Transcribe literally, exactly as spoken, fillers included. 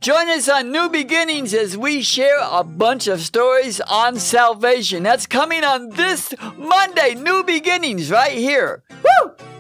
Join us on New Beginnings as we share a bunch of stories on salvation. That's coming on this Monday, New Beginnings, right here. Woo!